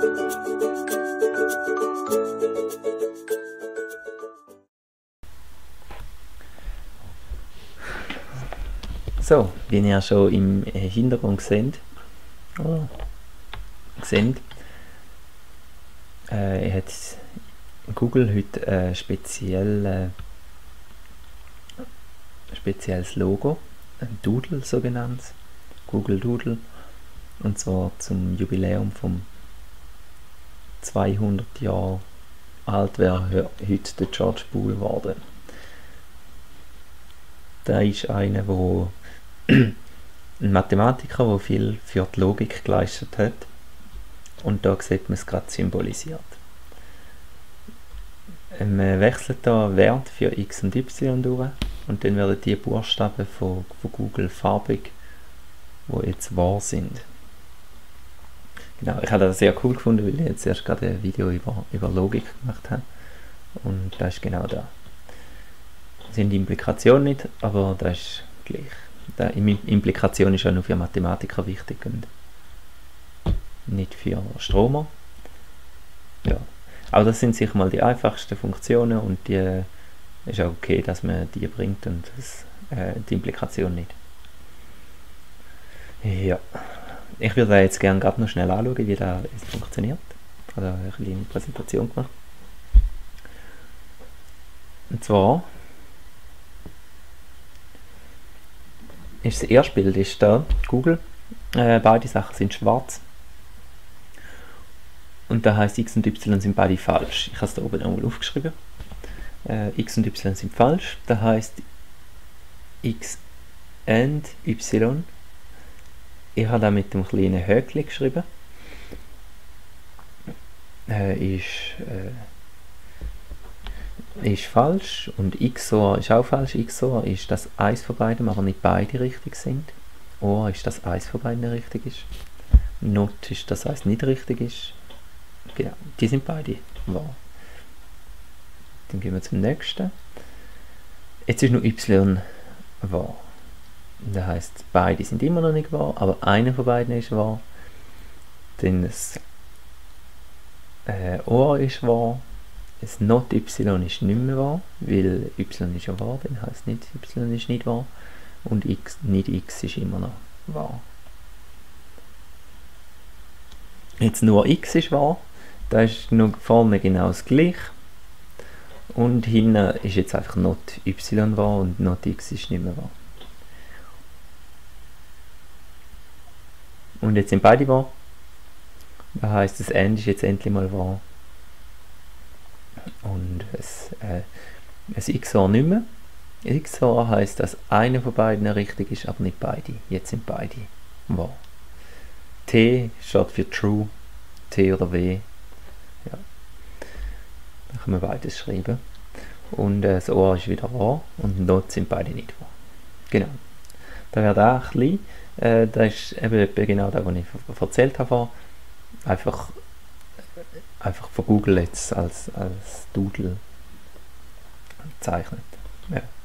So, wie ihr schon im Hintergrund seht, hat Google heute ein spezielles Logo, ein Doodle sogenanntes, Google Doodle, und zwar zum Jubiläum vom 200 Jahre alt wäre heute der George Boole geworden. Da ist einer, ein Mathematiker, der viel für die Logik geleistet hat, und da sieht man es gerade symbolisiert. Man wechselt da Wert für x und y durch, und dann werden die Buchstaben von Google farbig, die jetzt wahr sind. Genau, ich habe das sehr cool gefunden, weil ich jetzt erst gerade ein Video über Logik gemacht habe, und das ist genau da. Das sind die Implikationen nicht, aber das ist gleich. Die Implikation ist ja nur für Mathematiker wichtig und nicht für Stromer. Ja. Aber das sind sicher mal die einfachsten Funktionen, und die ist auch okay, dass man die bringt und die Implikation nicht. Ja. Ich würde jetzt gerne gerade noch schnell anschauen, wie das funktioniert. Also eine kleine Präsentation gemacht. Und zwar ist das erste Bild ist da Google. Beide Sachen sind schwarz. Und da heißt x und y sind beide falsch. Ich habe es da oben einmal aufgeschrieben. X und y sind falsch. Da heißt x und y. Ich habe da mit dem kleinen Häkchen geschrieben. Ist falsch, und XOR ist auch falsch. XOR ist, dass eins von beiden, aber nicht beide richtig sind. OR ist, dass eins von beiden richtig ist. NOT ist, dass eins nicht richtig ist. Genau, die sind beide wahr. Dann gehen wir zum nächsten. Jetzt ist nur Y wahr. Das heißt, beide sind immer noch nicht wahr, aber einer von beiden ist wahr. Dann das OR ist wahr. Das Not Y ist nicht mehr wahr, weil Y ist ja wahr, dann heißt nicht Y ist nicht wahr. Und nicht X ist immer noch wahr. Jetzt nur X ist wahr, da ist noch vorne genau das gleiche. Und hinten ist jetzt einfach Not Y wahr und Not X ist nicht mehr wahr. Und jetzt sind beide wahr. Das heisst, das End ist jetzt endlich mal wahr. Und es XOR nicht mehr. XOR heisst, dass einer von beiden richtig ist, aber nicht beide. Jetzt sind beide wahr. T steht für True, T oder W. Ja. Da kann man beides schreiben. Und das OR ist wieder wahr, und Not sind beide nicht wahr. Genau. Da wäre da ein bisschen. Das ist eben genau das, was ich erzählt habe. Einfach von Google jetzt als Doodle gezeichnet. Ja.